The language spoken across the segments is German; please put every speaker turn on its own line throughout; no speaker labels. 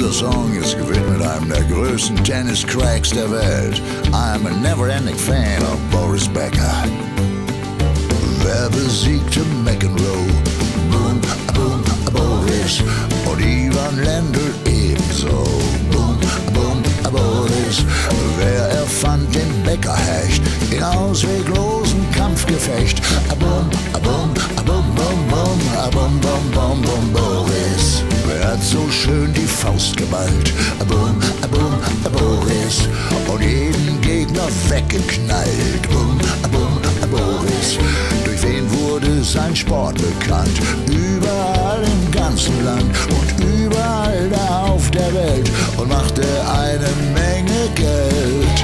Dieser Song ist gewidmet einem der größten Tennis-Cracks der Welt. I'm a never-ending fan of Boris Becker. Wer besiegte McEnroe? Boom, boom, Boris. Und Ivan Lendl ebenso. Boom, boom, Boris. Wer erfand den Beckerhecht in ausweglosem Kampfgefecht? Boom, boom, boom, boom, boom, boom, boom, boom, boom, Boris. Wer hat so schön die Faust geballt? Boom, boom, Boris. Und jeden Gegner weggeknallt. Boom, boom, Boris. Durch wen wurde sein Sport bekannt? Überall im ganzen Land und überall da auf der Welt und machte eine Menge Geld.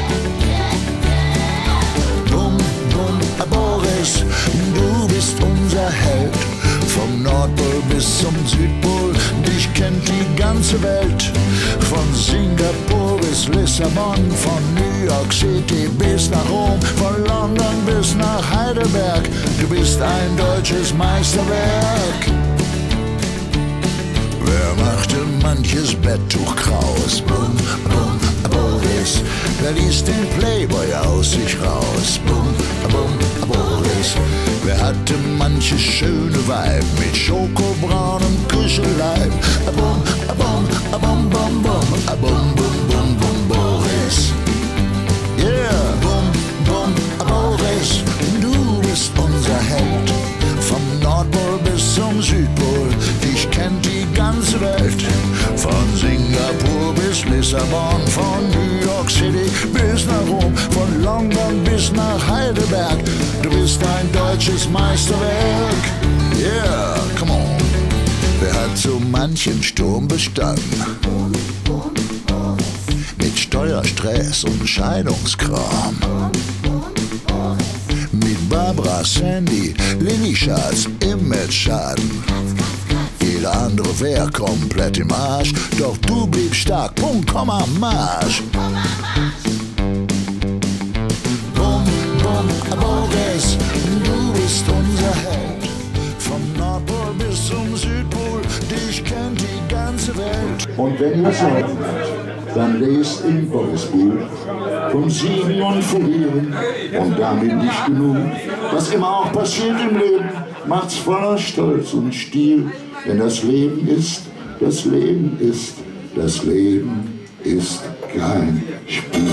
Bum, bum, Boris, du bist unser Held. Vom Nordpol bis zum Südpol, dich kennt die ganze Welt. Von Singapur bis Lissabon, von New York City bis nach Rom, von London bis nach Heidelberg. Du bist ein deutsches Meisterwerk. Wer machte manches Betttuch kraus? Bum, bum, Boris. Wer ließ den Playboy aus sich raus? Bum, bum, Boris. Wer hatte manches schöne Weib mit schokobraunem Kuschelleib? Bum, bum, bum, bum, bum, bum, bum, bum, bum, Boris. Yeah, bum, bum, Boris. Du bist unser Held. Vom Nordpol bis zum Südpol, dich kennt die ganze Welt. Von Singapur bis Lissabon, von New York City bis nach Rom, von London bis nach Heidelberg. Du bist ein deutsches Meisterwerk. Yeah, come on. Wer hat so manchen Sturm bestanden? Mit Steuerstress und Scheidungskram. Mit Barbara, Sandy, Lilly Schatz, Image-Schaden. Jeder andere wär komplett im Arsch, doch du bliebst stark, Punkt, Komma, Marsch. Bum, bum, Boris, du bist unser Held. Vom Nordpol bis zum Südpol, dich kennt die ganze Welt.
Und wenn ihr Sorgen habt, dann lest in Boris Buch vom Siegen und Verlieren und damit nicht genug. Was immer auch passiert im Leben, macht's voller Stolz und Stil. Denn das Leben ist, das Leben ist, das Leben ist kein Spiel.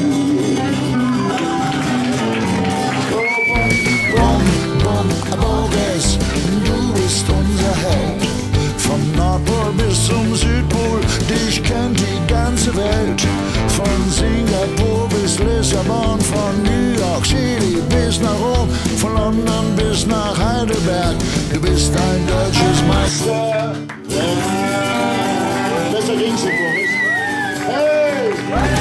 Bum, bum, Boris, du bist unser Held. Vom Nordpol bis zum Südpol, dich kennt die ganze Welt. Von Singapur bis Lissabon, von New York City bis nach Rom, von London bis nach Heidelberg. Du bist ein deutsches Meister.
Besser ging's nicht, Boris. Hey!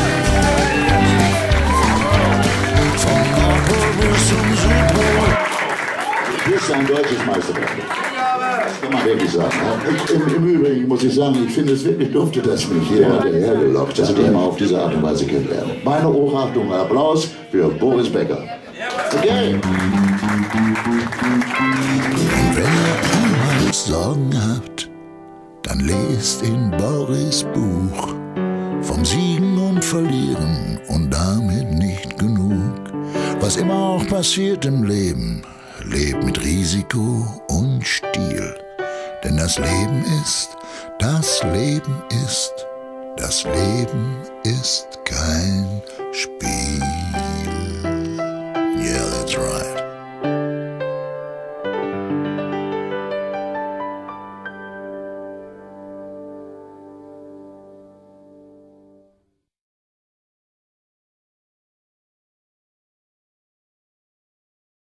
Vom Nordpol bis zum Südpol.
Du bist ein deutsches Meisterwerk. Das kann man wirklich sagen. Im Übrigen muss ich sagen, ich finde es wirklich dufte, dass mich hier hergelockt hat, dass ich mal auf diese Art und Weise kennenlernen. Meine Hochachtung, Applaus für Boris Becker. Okay.
Und wenn ihr einmal Sorgen habt, dann lest in Boris Buch vom Siegen und Verlieren und damit nicht genug. Was immer auch passiert im Leben, lebt mit Risiko und Stil. Denn das Leben ist, das Leben ist, das Leben ist kein